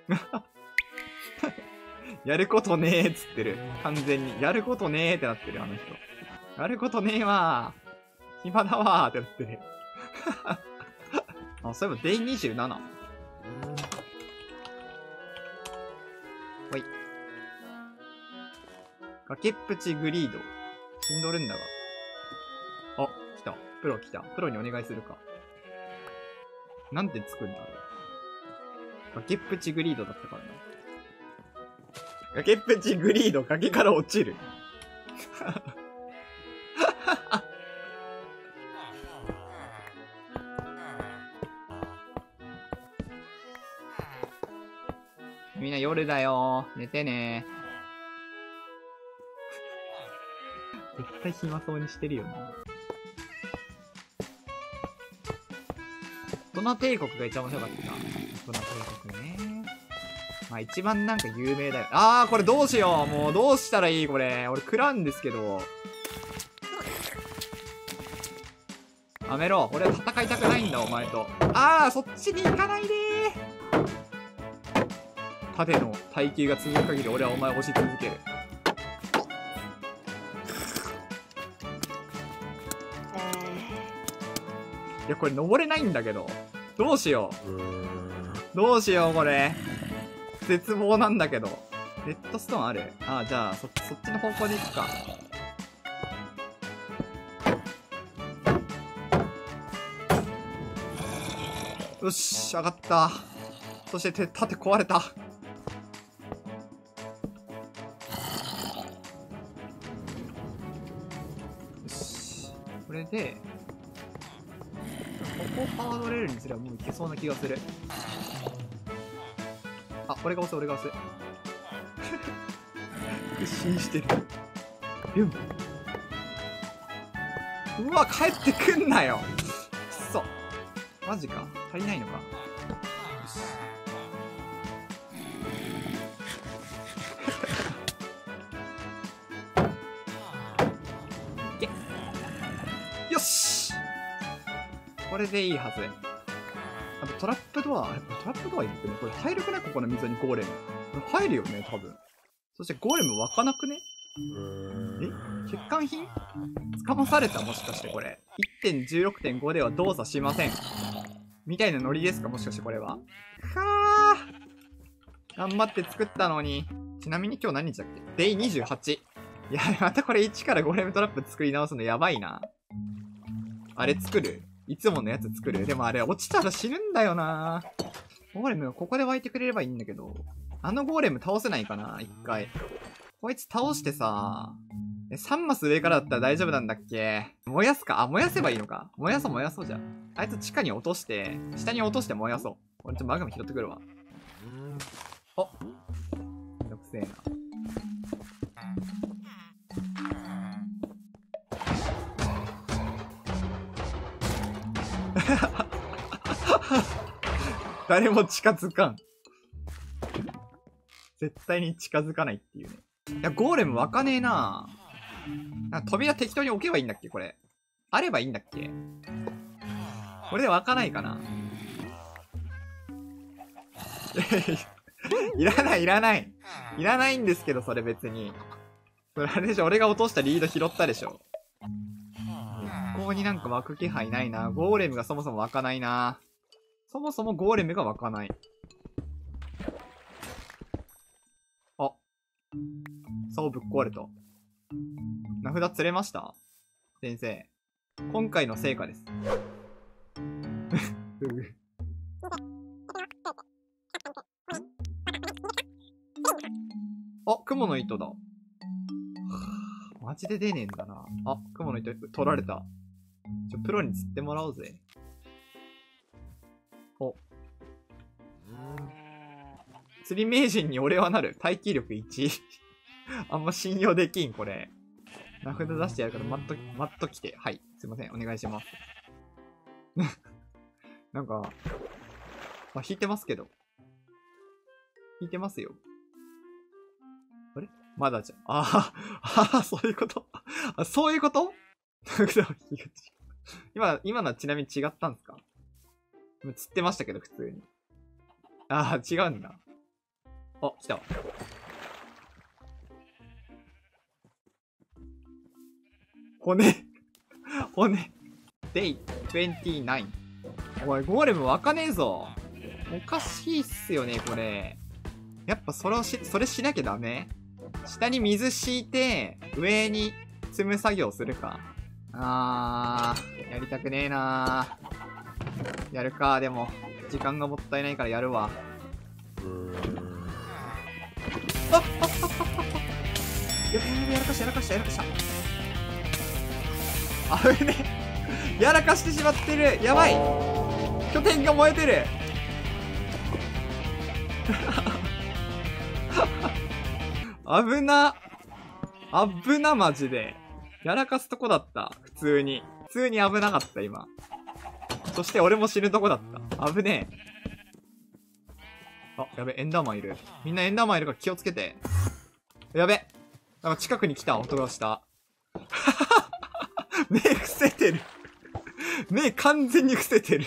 やることねーっつってる。完全に。やることねーってなってる、あの人。やることねーわー。暇だわーってなってる。あ、そういえば、デイ27。ほい。崖っぷちグリード。死んどるんだが。あ、来た。プロ来た。プロにお願いするか。なんてつくんだろう。崖っぷちグリードだったからな。崖っぷちグリード、崖から落ちる。みんな夜だよー。寝てねー。絶対暇そうにしてるよな。大人帝国が一番面白かった。大人帝国ね。まあ一番なんか有名だよ。あー、これどうしよう。もうどうしたらいいこれ。俺食らうんですけど。やめろ。俺は戦いたくないんだ、お前と。あー、そっちに行かないでー。盾の耐久が続く限り俺はお前を押し続ける。いや、これ登れないんだけど。どうしよう。どうしよう、これ。絶望なんだけど。レッドストーンある？ああ、じゃあ、そっちの方向で行くか。よし、上がった。そして、盾壊れた。よし。これで、ここをハードレールにすればもういけそうな気がする。あ、俺が押す、俺が押す。屈伸してる。ビュン。うわ、帰ってくんなよ。くそ。マジか。足りないのか。よし。いけ。よし。これでいいはず。あとトラップドア、トラップドアいるってね。これ入るくない？ここの溝にゴーレム。これ入るよね、多分。そしてゴーレム湧かなくね？欠陥品？掴まされた？もしかしてこれ。1.16.5 では動作しません。みたいなノリですか？もしかしてこれは。はぁ。頑張って作ったのに。ちなみに今日何日だっけ？デイ28。いや、またこれ1からゴーレムトラップ作り直すのやばいな。あれ作る？いつものやつ作る？でもあれ落ちたら死ぬんだよな。ゴーレムここで湧いてくれればいいんだけど。あのゴーレム倒せないかな？一回。こいつ倒してさ、3マス上からだったら大丈夫なんだっけ？燃やすか？あ、燃やせばいいのか。燃やそうじゃん。あいつ地下に落として、下に落として燃やそう。俺ちょっとマグマ拾ってくるわ。あ、めんどくせえな。誰も近づかん。絶対に近づかないっていうね。いや、ゴーレム湧かねえな。なんか扉適当に置けばいいんだっけこれ。あればいいんだっけ？これで湧かないかな。いらない、いらない。いらないんですけど、それ別に。それあれでしょ、俺が落としたリード拾ったでしょ。ここになんか湧く気配ないな。ゴーレムがそもそも湧かないな。そもそもゴーレムが湧かない。あ。そうぶっ壊れた。名札釣れました？先生。今回の成果です。あ、雲の糸だ。マジで出ねえんだな。あ、雲の糸取られた。プロに釣ってもらおうぜ。お。釣り名人に俺はなる。耐久力1。あんま信用できん、これ。名札出してやるから、待っときて。はい。すいません。お願いします。なんか、まあ、引いてますけど。引いてますよ。あれまだじゃん。ああ、そういうこと。あ、そういうこと今のはちなみに違ったんですか？釣ってましたけど、普通に。ああ、違うんだ。 あ、来た。骨。Day 29。おい、ゴーレム湧かねえぞ。おかしいっすよね、これ。やっぱそれしなきゃダメ？下に水敷いて、上に積む作業するか。やりたくねえなー。やるか、でも。時間がもったいないからやるわ。やらかした。危ねえ。やらかしてしまってる。やばい。拠点が燃えてる。危な、マジで。やらかすとこだった。普通に危なかった、今。そして俺も死ぬとこだった。危ねえ。あ、やべ、エンダーマンいる。みんなエンダーマンいるから気をつけて。やべ。なんか近くに来た音がした。目伏せてる。目完全に伏せてる。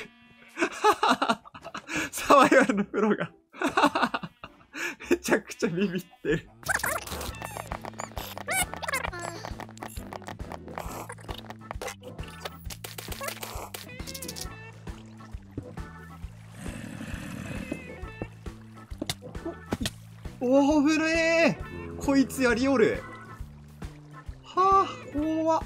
サバイバルのプロが。めちゃくちゃビビってる。おー、危ねえ。こいつやりおる。はぁ、怖っ。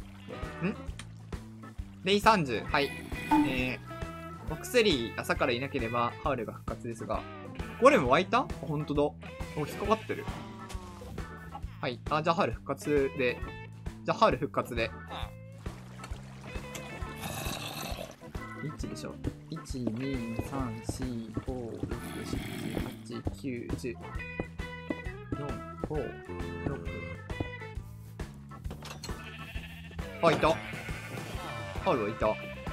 デイ30。はい。お薬朝からいなければ、ハウルが復活ですが。ゴレム湧いた？ほんとだ。お、引っかかってる。はい。あ、じゃあハウル復活で。1でしょ。1、2、3、4、5、6、7、8、9、10。4、5、6。あ、いた。ハウルはいた。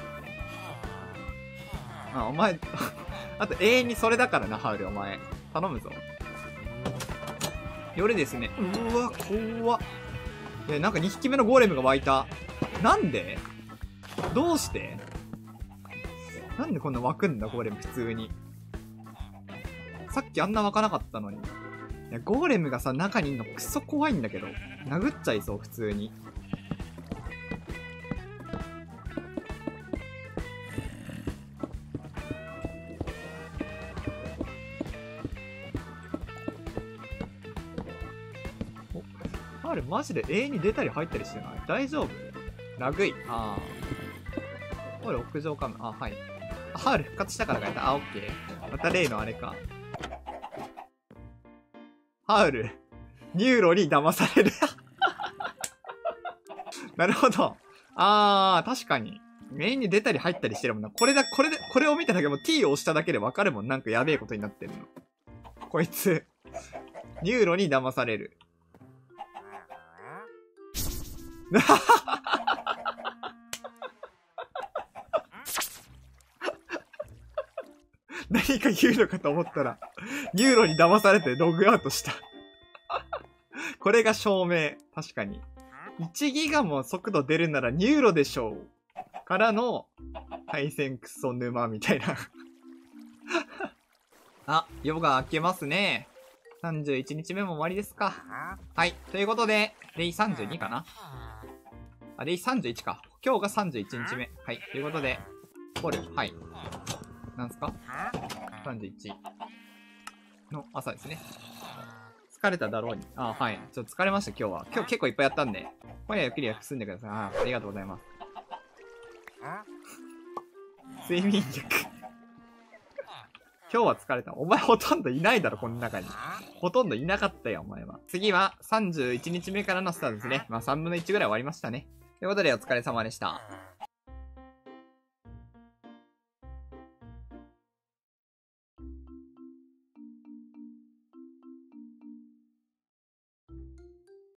あ、お前、あと永遠にそれだからな、ハウル、お前。頼むぞ。夜ですね。うわ、怖っ。なんか2匹目のゴーレムが湧いた。なんで？どうして？なんでこんな湧くんだ、ゴーレム普通に。さっきあんな湧かなかったのに。いや、ゴーレムがさ、中にいんのクソ怖いんだけど。殴っちゃいそう、普通に。ハウルマジで永遠に出たり入ったりしてない？大丈夫？ラグい。ハウル屋上かも。はい。ハウル復活したからかやった。オッケー。また例のあれか。ハウル、ニューロに騙される。なるほど。確かに。永遠に出たり入ったりしてるもんな。これを見ただけも T を押しただけでわかるもん。なんかやべえことになってるの。こいつ、ニューロに騙される。何か言うのかと思ったら、ニューロに騙されてログアウトした。これが証明。確かに。1ギガも速度出るならニューロでしょう。からの、対戦クソ沼みたいな。あ、夜が明けますね。31日目も終わりですか。はい。ということで、デイ32かな？デイ31か。今日が31日目。はい。ということで、ボル、はい。なんすか ?31 の朝ですね。疲れただろうに。はい。ちょっと疲れました、今日は。今日結構いっぱいやったんで。今夜ゆっくり休んでください。ありがとうございます。睡眠薬。今日は疲れた。お前ほとんどいないだろ、この中に。ほとんどいなかったよ、お前は。次は31日目からのスタートですね。まあ3分の1ぐらい終わりましたね。ということでお疲れ様でした。